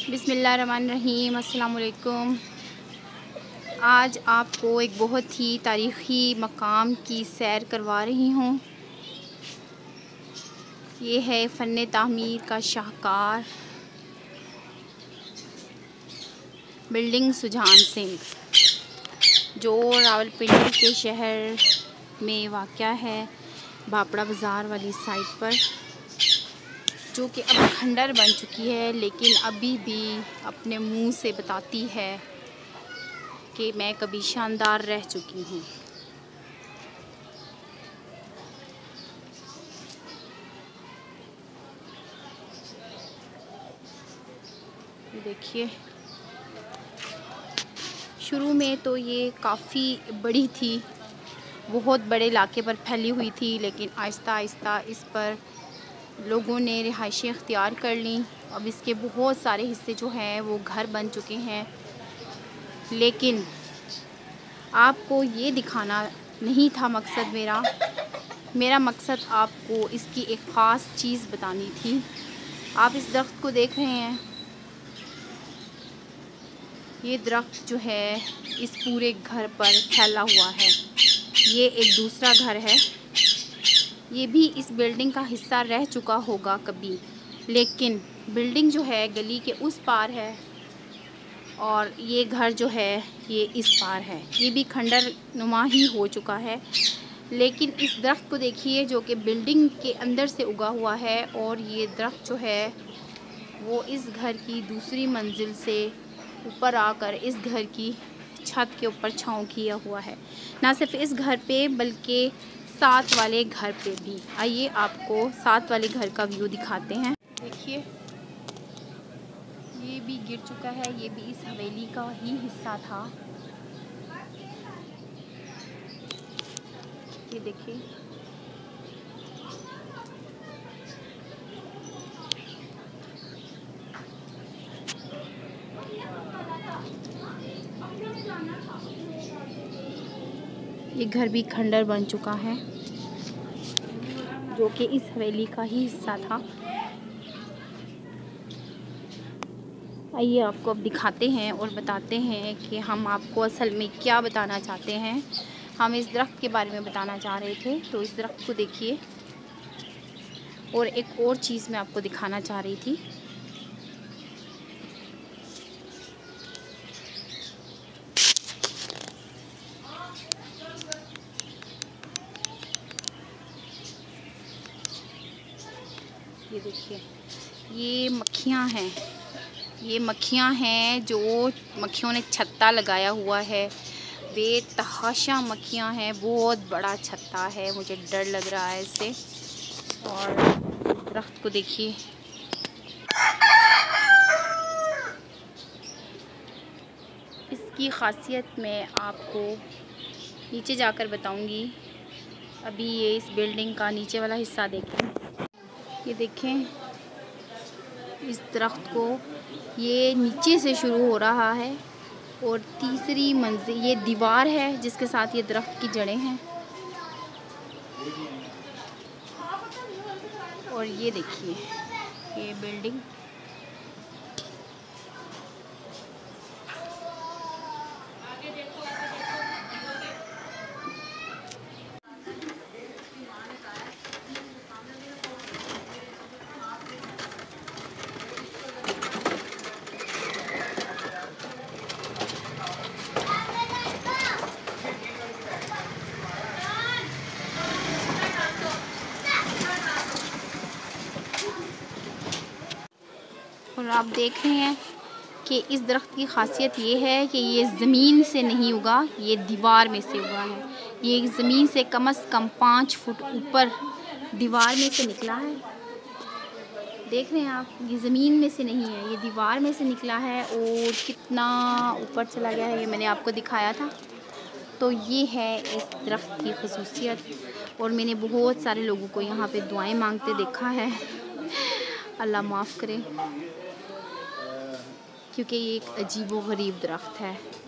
बिस्मिल्लाहिर्रहमानिर्रहीम, अस्सलाम वालेकुम। आज आपको एक बहुत ही तारीख़ी मकाम की सैर करवा रही हूँ। ये है फ़न तामीर का शाहकार बिल्डिंग सुजान सिंह, जो rawalpindi के शहर में वाक़या है, बापड़ा बाज़ार वाली साइड पर, जो कि अब खंडर बन चुकी है, लेकिन अभी भी अपने मुंह से बताती है कि मैं कभी शानदार रह चुकी हूँ। देखिए, शुरू में तो ये काफ़ी बड़ी थी, बहुत बड़े इलाके पर फैली हुई थी, लेकिन आहिस्ता आहिस्ता इस पर लोगों ने रिहाइशें इख्तियार कर लीं। अब इसके बहुत सारे हिस्से जो हैं वो घर बन चुके हैं, लेकिन आपको ये दिखाना नहीं था मकसद मेरा मकसद आपको इसकी एक ख़ास चीज़ बतानी थी। आप इस दरख्त को देख रहे हैं, ये दरख्त जो है इस पूरे घर पर फैला हुआ है। ये एक दूसरा घर है, ये भी इस बिल्डिंग का हिस्सा रह चुका होगा कभी, लेकिन बिल्डिंग जो है गली के उस पार है और ये घर जो है ये इस पार है। ये भी खंडर नुमा ही हो चुका है, लेकिन इस दरख्त को देखिए जो कि बिल्डिंग के अंदर से उगा हुआ है, और ये दरख्त जो है वो इस घर की दूसरी मंजिल से ऊपर आकर इस घर की छत के ऊपर छाँव किया हुआ है। ना सिर्फ इस घर पे बल्कि साथ वाले घर पे भी। आइए आपको साथ वाले घर का व्यू दिखाते हैं। देखिए, ये भी गिर चुका है, ये भी इस हवेली का ही हिस्सा था। ये देखिए, ये घर भी खंडर बन चुका है, जो कि इस हवेली का ही हिस्सा था। आइए आपको अब दिखाते हैं और बताते हैं कि हम आपको असल में क्या बताना चाहते हैं। हम इस दरख्त के बारे में बताना चाह रहे थे, तो इस दरख्त को देखिए। और एक और चीज़ मैं आपको दिखाना चाह रही थी। ये देखिए, ये मक्खियाँ हैं, ये मक्खियाँ हैं जो मक्खियों ने छत्ता लगाया हुआ है। बेतहाशा मक्खियाँ हैं, बहुत बड़ा छत्ता है, मुझे डर लग रहा है इससे। और दरख्त को देखिए, इसकी ख़ासियत मैं आपको नीचे जाकर बताऊंगी। अभी ये इस बिल्डिंग का नीचे वाला हिस्सा देखें। ये देखें इस दरख्त को, ये नीचे से शुरू हो रहा है और तीसरी मंजिल ये दीवार है जिसके साथ ये दरख्त की जड़ें हैं। और ये देखिए, ये बिल्डिंग और आप देख रहे हैं कि इस दरख्त की ख़ासियत ये है कि ये ज़मीन से नहीं उगा, ये दीवार में से उगा है। ये ज़मीन से कम से कम 5 फुट ऊपर दीवार में से निकला है। देख रहे हैं आप, ये ज़मीन में से नहीं है, ये दीवार में से निकला है। और कितना ऊपर चला गया है ये मैंने आपको दिखाया था। तो ये है इस दरख्त की खसूसियत। और मैंने बहुत सारे लोगों को यहाँ पे दुआएं मांगते देखा है, अल्लाह माफ़ करे, क्योंकि ये एक अजीब व गरीब दरख्त है।